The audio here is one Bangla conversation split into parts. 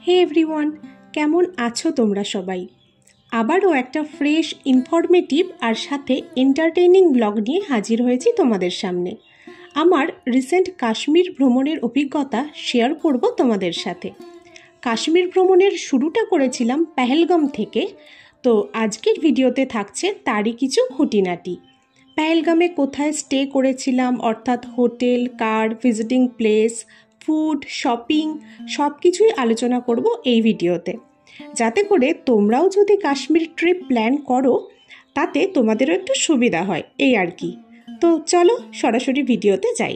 হে এভরিওয়ান, কেমন আছো তোমরা সবাই? আবারও একটা ফ্রেশ, ইনফরমেটিভ আর সাথে এন্টারটেইনিং ব্লগ নিয়ে হাজির হয়েছি তোমাদের সামনে। আমার রিসেন্ট কাশ্মীর ভ্রমণের অভিজ্ঞতা শেয়ার করব তোমাদের সাথে। কাশ্মীর ভ্রমণের শুরুটা করেছিলাম পেহেলগাম থেকে, তো আজকের ভিডিওতে থাকছে তারই কিছু খুঁটিনাটি। পেহেলগামে কোথায় স্টে করেছিলাম, অর্থাৎ hotel, car, visiting place, food, shopping সব কিছুই আলোচনা করব এই ভিডিওতে, যাতে করে তোমরাও যদি কাশ্মীর ট্রিপ প্ল্যান করো তাতে তোমাদেরও একটু সুবিধা হয়, এই আর কি। তো চলো সরাসরি ভিডিওতে যাই।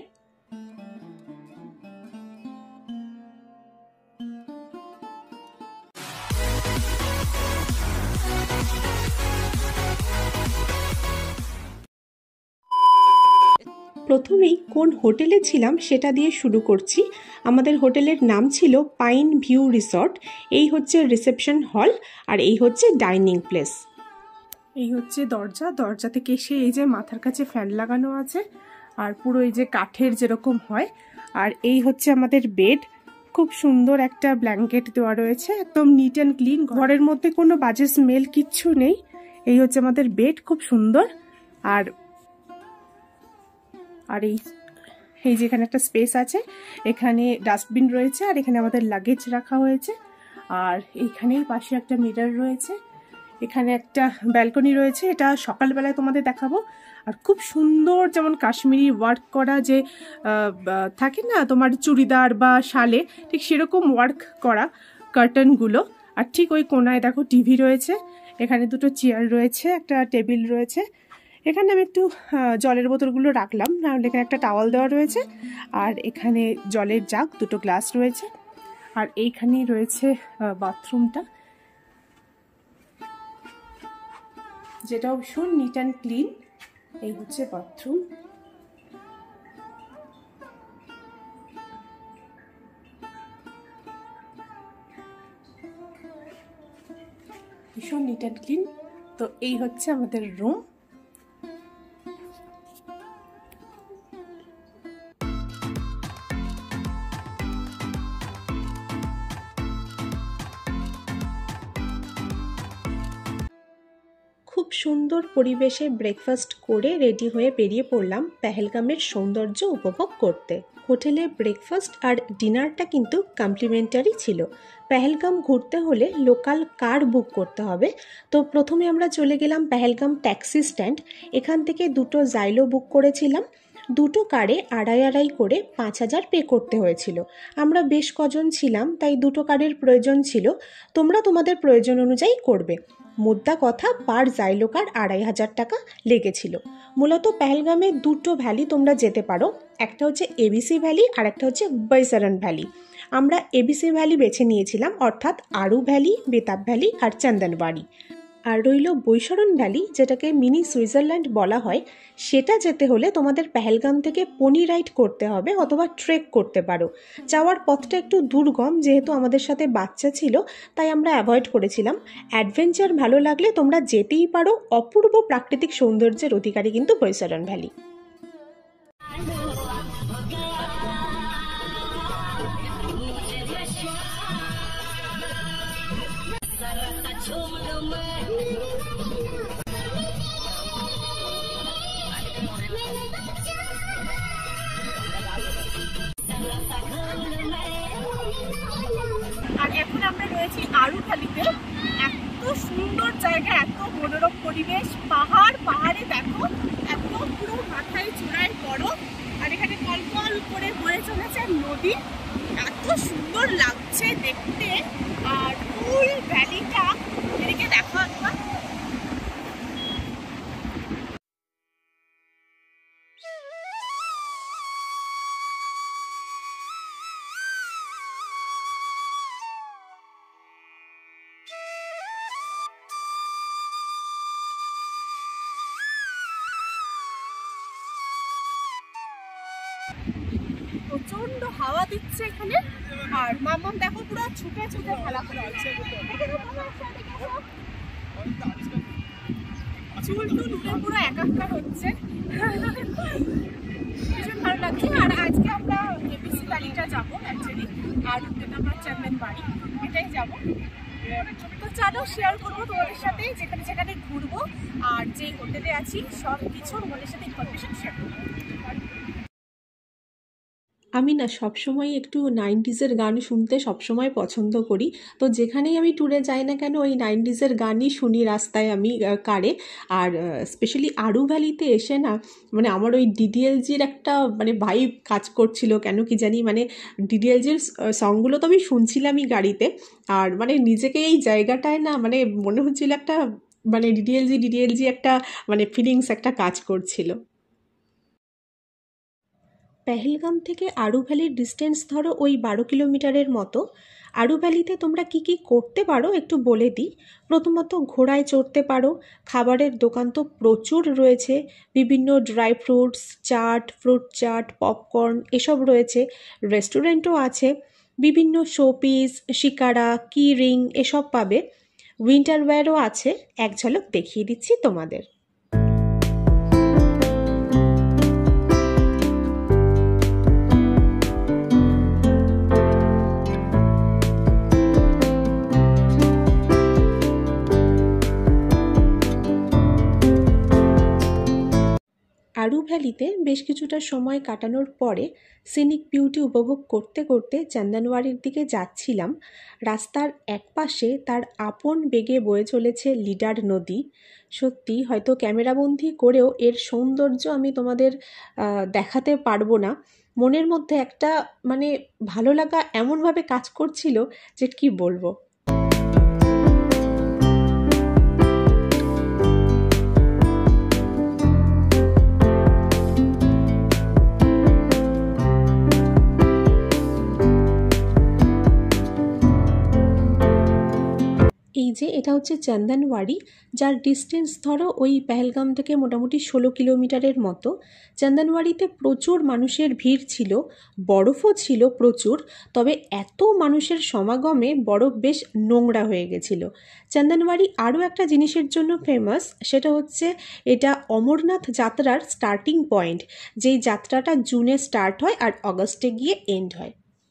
প্রথমেই কোন হোটেলে ছিলাম সেটা দিয়ে শুরু করছি। আমাদের হোটেলের নাম ছিল পাইন ভিউ রিসর্ট। এই হচ্ছে রিসেপশন হল আর এই হচ্ছে ডাইনিং প্লেস। এই হচ্ছে দরজা থেকে এসে এই যে মাথার কাছে ফ্যান লাগানো আছে, আর পুরো এই যে কাঠের যেরকম হয়। আর এই হচ্ছে আমাদের বেড, খুব সুন্দর একটা ব্ল্যাঙ্কেট দেওয়া রয়েছে, একদম নিট অ্যান্ড ক্লিন, ঘরের মধ্যে কোনো বাজে স্মেল কিচ্ছু নেই। এই হচ্ছে আমাদের বেড, খুব সুন্দর। আর এই যেখানে একটা স্পেস আছে, এখানে ডাস্টবিন রয়েছে, আর এখানে আমাদের লাগেজ রাখা হয়েছে। আর এইখানেই পাশে একটা মিরর রয়েছে, এখানে একটা ব্যালকনি রয়েছে, এটা সকালবেলায় তোমাদের দেখাবো। আর খুব সুন্দর, যেমন কাশ্মীরি ওয়ার্ক করা যে থাকে না তোমার চুড়িদার বা শালে, ঠিক সেরকম ওয়ার্ক করা কার্টনগুলো। আর ঠিক ওই কোনায় দেখো টিভি রয়েছে, এখানে দুটো চেয়ার রয়েছে, একটা টেবিল রয়েছে। এখানে আমি একটু জলের বোতলগুলো রাখলাম, নাহলে এখানে একটা টাওয়াল দেওয়া রয়েছে। আর এখানে জলের জাগ, দুটো গ্লাস রয়েছে। আর এইখানেই রয়েছে বাথরুমটা, যেটা ভীষণ নিট অ্যান্ড ক্লিন। এই হচ্ছে বাথরুম। ভীষণ নিট অ্যান্ড ক্লিন। তো এই হচ্ছে আমাদের রুম। খুব সুন্দর পরিবেশে ব্রেকফাস্ট করে রেডি হয়ে বেরিয়ে পড়লাম পেহেলগামের সৌন্দর্য উপভোগ করতে। হোটেলে ব্রেকফাস্ট আর ডিনারটা কিন্তু কমপ্লিমেন্টারি ছিল। পেহেলগাম ঘুরতে হলে লোকাল কার বুক করতে হবে। তো প্রথমে আমরা চলে গেলাম পেহেলগাম ট্যাক্সি স্ট্যান্ড। এখান থেকে দুটো জাইলো বুক করেছিলাম। দুটো কারে আড়াই করে 5,000 পে করতে হয়েছিল। আমরা বেশ কজন ছিলাম, তাই দুটো কারের প্রয়োজন ছিল। তোমরা তোমাদের প্রয়োজন অনুযায়ী করবে। মোদ্দা কথা, পার জাইলো কার 2,500 টাকা লেগেছিল। মূলত পেহেলগামে দুটো ভ্যালি তোমরা যেতে পারো, একটা হচ্ছে এবিসি ভ্যালি আর একটা হচ্ছে বৈসারন ভ্যালি। আমরা এবিসি ভ্যালি বেছে নিয়েছিলাম, অর্থাৎ আরু ভ্যালি, বেতাব ভ্যালি আর চন্দনবাড়ি। আর রইল বৈশরণ ভ্যালি, যেটাকে মিনি সুইজারল্যান্ড বলা হয়। সেটা যেতে হলে তোমাদের পেহেলগাম থেকে পনি রাইড করতে হবে অথবা ট্রেক করতে পারো। যাওয়ার পথটা একটু দুর্গম, যেহেতু আমাদের সাথে বাচ্চা ছিল তাই আমরা অ্যাভয়েড করেছিলাম। অ্যাডভেঞ্চার ভালো লাগলে তোমরা যেতেই পারো। অপূর্ব প্রাকৃতিক সৌন্দর্যের অধিকারী কিন্তু বৈশরণ ভ্যালি। আর এখন আমরা রয়েছি আরু ভ্যালিতে। এত সুন্দর জায়গা, এত মনোরম পরিবেশ, পাহাড়ে দেখো, এত পুরো মাথায় চূড়ায় বরফ, আর এখানে কলকল করে বয়ে চলেছে নদী। এত সুন্দর লাগছে দেখতে। আর ফুল ভ্যালিটা এদিকে দেখো একবার। প্রচন্ড হাওয়া দিচ্ছে এখানে। আর মাম্মাম দেখো পুরো ছুটে খেলা করছে। চুল উড়ে পুরো একাকার হচ্ছে, ভীষণ ভালো লাগছে। আর আজকে আমরা এবিসি ভ্যালিটা যাবো অ্যাকচুয়ালি, আর আমার চন্দনবাড়ি। এটাই যাব। তো চলো শেয়ার করবো তোমাদের সাথে যেখানে যেখানে ঘুরবো আর যে হোটেলে আছি সব কিছু তোমাদের সাথে ইনফরমেশন শেয়ার করবো। আমি না সবসময় একটু 90s-এর গান শুনতে সবসময় পছন্দ করি। তো যেখানেই আমি ট্যুরে যাই না কেন ওই 90s-এর গানই শুনি রাস্তায় আমি কারে। আর স্পেশালি আরু ভ্যালিতে এসে না মানে আমার ওই ডিডিএলজির একটা মানে ভাইব কাজ করছিল কেন কি জানি, মানে ডিডিএলজির সংগুলো তো আমি শুনছিলামই গাড়িতে। আর মানে নিজেকে এই জায়গাটায় না মানে মনে হচ্ছিল একটা মানে ডিডিএলজি একটা মানে ফিলিংস একটা কাজ করছিল। পেহেলগাম থেকে আরু ভ্যালির ডিস্টেন্স ধরো ওই 12 কিলোমিটারের মতো। আরু ভ্যালিতে তোমরা কি কি করতে পারো একটু বলে দিই। প্রথমত ঘোড়ায় চড়তে পারো, খাবারের দোকান তো প্রচুর রয়েছে, বিভিন্ন dry fruits chaat, fruit chaat, popcorn এসব রয়েছে, রেস্টুরেন্টও আছে, বিভিন্ন শোপিস, শিকারা, কি রিং এসব পাবে, উইন্টার ওয়্যারও আছে, এক ঝলক দেখিয়ে দিচ্ছি তোমাদের। আরু ভ্যালিতে বেশ কিছুটা সময় কাটানোর পরে সিনিক বিউটি উপভোগ করতে করতে চন্দনওয়াড়ির দিকে যাচ্ছিলাম। রাস্তার একপাশে তার আপন বেগে বয়ে চলেছে লিডার নদী। সত্যি হয়তো ক্যামেরাবন্দি করেও এর সৌন্দর্য আমি তোমাদের দেখাতে পারবো না। মনের মধ্যে একটা মানে ভালো লাগা এমনভাবে কাজ করছিল যে কি বলবো। এই যে এটা হচ্ছে চন্দনওয়াড়ি, যার ডিস্টেন্স ধরো ওই পেহেলগাম থেকে মোটামুটি 16 কিলোমিটারের মতো। চন্দনওয়াড়িতে প্রচুর মানুষের ভিড় ছিল, বরফও ছিল প্রচুর, তবে এত মানুষের সমাগমে বরফ বেশ নোংরা হয়ে গেছিল। চন্দনওয়াড়ি আরও একটা জিনিসের জন্য ফেমাস, সেটা হচ্ছে এটা অমরনাথ যাত্রার স্টার্টিং পয়েন্ট, যেই যাত্রাটা জুনে স্টার্ট হয় আর অগস্টে গিয়ে এন্ড হয়।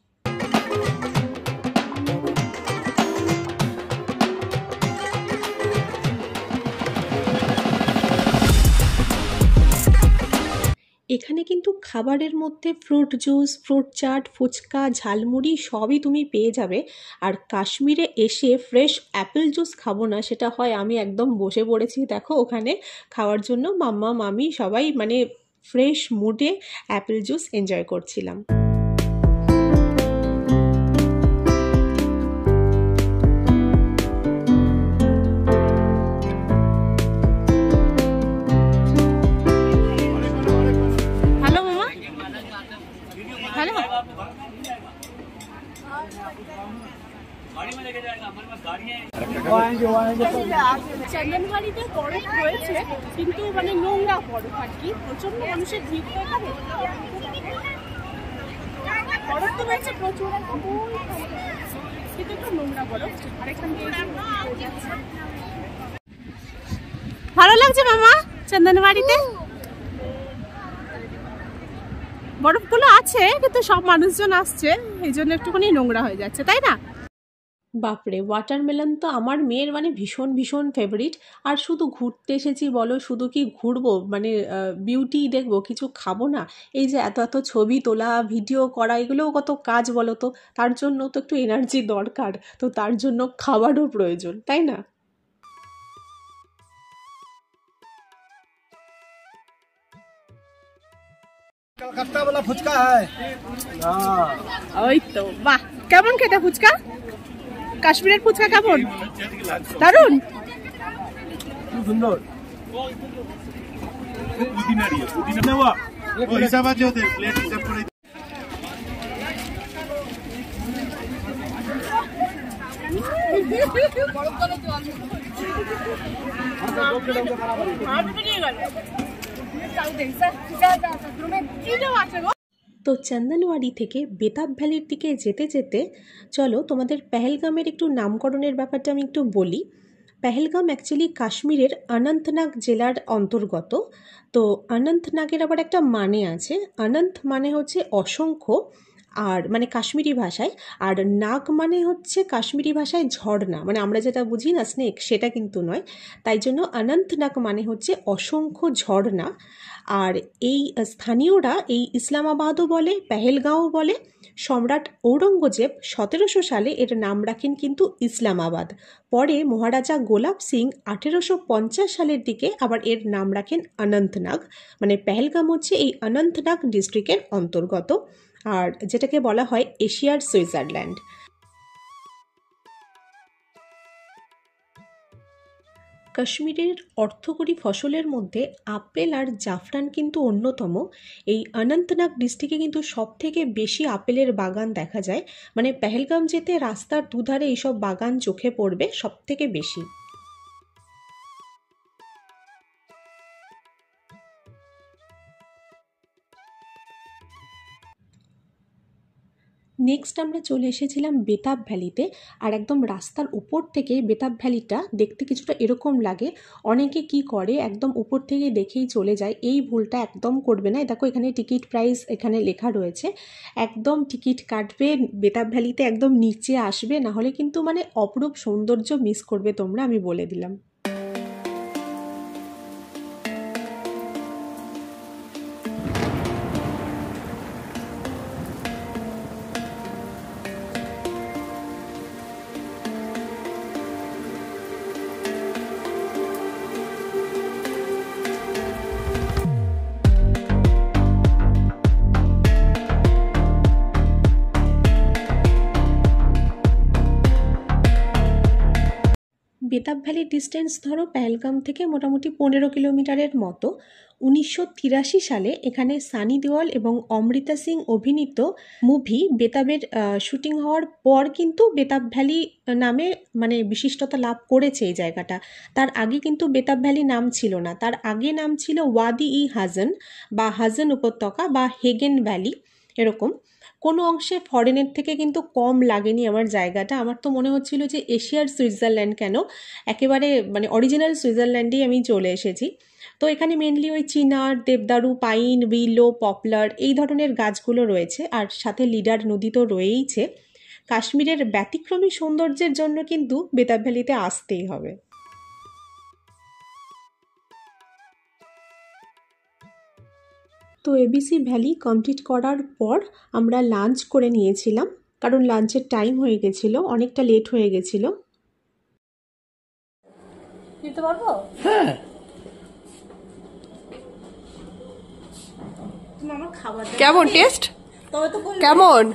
এখানে কিন্তু খাবারের মধ্যে fruit juice, fruit chaat, phuchka, jhalmuri সবই তুমি পেয়ে যাবে। আর কাশ্মীরে এসে ফ্রেশ অ্যাপেল জুস খাবো না সেটা হয়, আমি একদম বসে পড়েছি দেখো ওখানে খাওয়ার জন্য, মাম্মা মামি সবাই মানে ফ্রেশ মুডে অ্যাপেল জুস এনজয় করছিলাম। চন্দনওয়াড়িতে বরফ রয়েছে কিন্তু মানে নোংরা বরফ আর কি, প্রচন্ড মানুষের ভিড় তো এখানে। বরফ তো রয়েছে প্রচুর কিন্তু একটু নোংরা বরফ। আর এখান থেকে ভালো লাগছে মামা চন্দনওয়াড়িতে। বরফগুলো আছে কিন্তু সব মানুষজন আসছে এই জন্য একটুখানি নোংরা হয়ে যাচ্ছে, তাই না? বাপরে, ওয়াটারমেলন তো আমার মেয়ের মানে ভীষণ ভীষণ ফেভারিট। আর শুধু ঘুরতে এসেছি বলো, শুধু কি ঘুরবো মানে বিউটি দেখবো, কিছু খাবো না? এই যে এত এত ছবি তোলা, ভিডিও করা, এগুলোও কত কাজ বলো তো, তার জন্য তো একটু এনার্জি দরকার, তো তার জন্য খাবারও প্রয়োজন, তাই না? कलकत्ता वाला फुचका है। ওই তো বাহ, কেমন খেতে ফুচকা? কাশ্মীরের ফুচকা কেমন? দারুন, সুন্দর। হিসাব আছে ওদের, প্লেট হিসাব করে। তো চন্দনওয়াড়ি থেকে বেতাব ভ্যালির দিকে যেতে যেতে চলো তোমাদের পেহেলগামের একটু নামকরণের ব্যাপারটা আমি একটু বলি। পেহেলগাম অ্যাকচুয়ালি কাশ্মীরের অনন্তনাগ জেলার অন্তর্গত। তো অনন্তনাগের আবার একটা মানে আছে, অনন্ত মানে হচ্ছে অসংখ্য, আর মানে কাশ্মীরি ভাষায়। আর নাগ মানে হচ্ছে কাশ্মীরি ভাষায় ঝর্ণা, মানে আমরা যেটা বুঝি না স্নেক, সেটা কিন্তু নয়। তাই জন্য অনন্তনাগ মানে হচ্ছে অসংখ্য ঝর্ণা। আর এই স্থানীয়রা এই ইসলামাবাদও বলে, পেহেলগাঁও বলে। সম্রাট ঔরঙ্গজেব 1700 সালে এর নাম রাখেন কিন্তু ইসলামাবাদ। পরে মহারাজা গোলাপ সিং 1850 সালের দিকে আবার এর নাম রাখেন অনন্তনাগ। মানে পেহেলগাম হচ্ছে এই অনন্তনাগ ডিস্ট্রিক্টের অন্তর্গত, আর যেটাকে বলা হয় এশিয়ার সুইজারল্যান্ড। কাশ্মীরের অর্থকরী ফসলের মধ্যে আপেল আর জাফরান কিন্তু অন্যতম। এই অনন্তনাগ ডিস্ট্রিক্টে কিন্তু সব থেকে বেশি আপেলের বাগান দেখা যায়। মানে পেহেলগাম যেতে রাস্তার দুধারে এইসব বাগান চোখে পড়বে সব থেকে বেশি। নেক্সট আমরা চলে এসেছিলাম বেতাব ভ্যালিতে। আর একদম রাস্তার উপর থেকে বেতাব ভ্যালিটা দেখতে কিছুটা এরকম লাগে। অনেকে কি করে একদম উপর থেকে দেখেই চলে যায়, এই ভুলটা একদম করবে না। দেখো এখানে টিকিট প্রাইস এখানে লেখা রয়েছে, একদম টিকিট কাটবে, বেতাব ভ্যালিতে একদম নিচে আসবে, না হলে কিন্তু মানে অপরূপ সৌন্দর্য মিস করবে তোমরা, আমি বলে দিলাম। বেতাব ভ্যালির ডিস্টেন্স ধরো পেহেলগাম থেকে মোটামুটি 15 কিলোমিটারের মতো। 1983 সালে এখানে সানি দেওয়াল এবং অমৃতা সিং অভিনীত মুভি বেতাবের শুটিং হওয়ার পর কিন্তু বেতাব ভ্যালি নামে মানে বিশিষ্টতা লাভ করেছে এই জায়গাটা। তার আগে কিন্তু বেতাব ভ্যালি নাম ছিল না, তার আগে নাম ছিল ওয়াদি ই হাজন বা হাজন উপত্যকা বা হেগেন ভ্যালি এরকম। কোনো অংশে ফরেনের থেকে কিন্তু কম লাগেনি আমার জায়গাটা। আমার তো মনে হচ্ছিল যে এশিয়ার সুইজারল্যান্ড কেন, একেবারে মানে অরিজিনাল সুইজারল্যান্ডেই আমি চলে এসেছি। তো এখানে মেনলি ওই চিনার, দেবদারু, পাইন, উইলো, পপলার এই ধরনের গাছগুলো রয়েছে, আর সাথে লিডার নদী তো রয়েইছে। কাশ্মীরের ব্যতিক্রমী সৌন্দর্যের জন্য কিন্তু বেতাব ভ্যালিতে আসতেই হবে। তো এবিসি ভ্যালি কমপ্লিট করার পর আমরা লাঞ্চ করে নিয়েছিলাম, কারণ লাঞ্চের টাইম হয়ে গেছিলো, অনেকটা লেট হয়ে গেছিলো। দিতে পারবো? হ্যাঁ, তুমি আমার খাবার কেমন টেস্ট? তবে তো কেমন?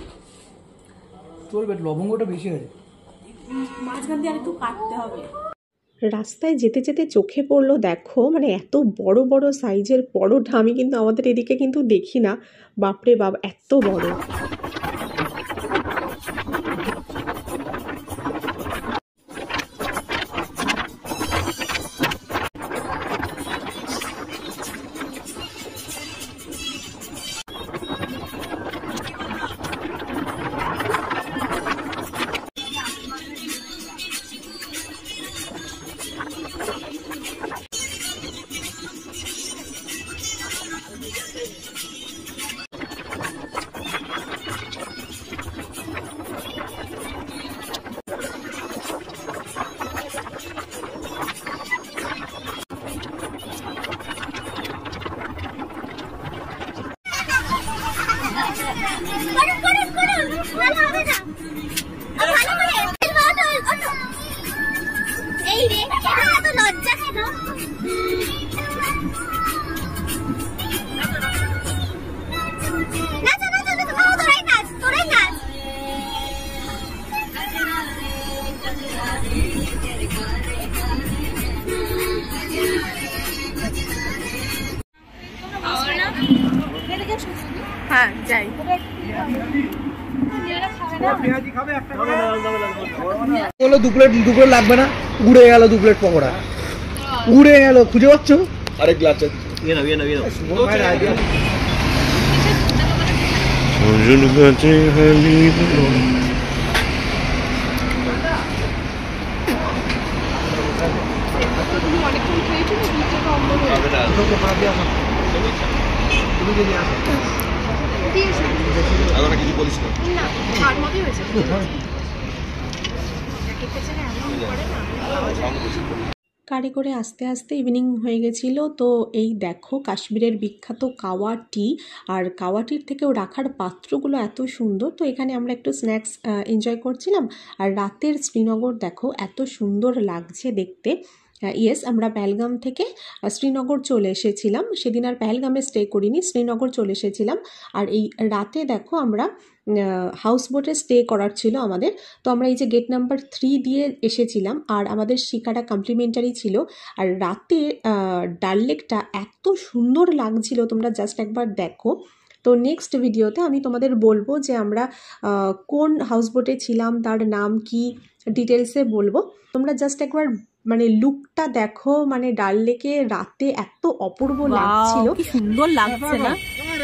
চলবে, লবঙ্গটা বেশি আছে। মাঝখান দিয়ে আর একটু কাটতে হবে। রাস্তায় যেতে যেতে চোখে পড়লো, দেখো মানে এত বড় বড় সাইজের পরোটা আমি কিন্তু আমাদের এদিকে কিন্তু দেখি না। বাপরে বাপ, এত বড়! হ্যাঁ যাই। বলো 2 প্লেট লাগবে না, উড়ে গেল 2 প্লেট পকোড়া, উড়ে গেল, খুঁজে পাচ্ছ? আরেক গ্লাস দিয়েছে এখন কিছু বলিস না। না তার মতোই হয়েছে এক একটা ছেলে এমন করে না গাড়ি করে আস্তে আস্তে ইভিনিং হয়ে গেছিলো। তো এই দেখো কাশ্মীরের বিখ্যাত কাওয়া টি, আর কাওয়া টির থেকেও রাখার পাত্রগুলো এত সুন্দর। তো এখানে আমরা একটু স্ন্যাক্স এনজয় করছিলাম। আর রাতের শ্রীনগর দেখো এত সুন্দর লাগছে দেখতে। ইয়েস, আমরা পেহেলগাম থেকে শ্রীনগর চলে এসেছিলাম। সেদিন আর পেহেলগামে স্টে করিনি, শ্রীনগর চলে এসেছিলাম। আর এই রাতে দেখো আমরা হাউস বোটে স্টে করার ছিল আমাদের। তো আমরা এই যে গেট নাম্বার 3 দিয়ে এসেছিলাম, আর আমাদের শিকাটা কমপ্লিমেন্টারি ছিল। আর রাতে ডাল লেকটা এত সুন্দর লাগছিল, তোমরা জাস্ট একবার দেখো। তো নেক্সট ভিডিওতে আমি তোমাদের বলবো যে আমরা কোন হাউস বোটে ছিলাম, তার নাম কি, ডিটেলসে বলবো। তোমরা জাস্ট একবার মানে লুকটা দেখো, মানে ডাল লেকে রাতে এত অপূর্ব লাগছিল, কি সুন্দর লাগছে না?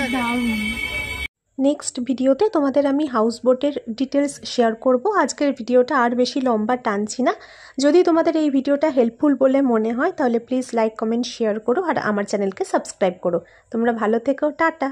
নেক্সট ভিডিওতে তোমাদের আমি হাউস বোটের ডিটেলস শেয়ার করব। আজকের ভিডিওটা আর বেশি লম্বা টানছি না। যদি তোমাদের এই ভিডিওটা হেল্পফুল বলে মনে হয় তাহলে প্লিজ লাইক, কমেন্ট, শেয়ার করো আর আমার চ্যানেলকে সাবস্ক্রাইব করো। তোমরা ভালো থেকো, টাটা।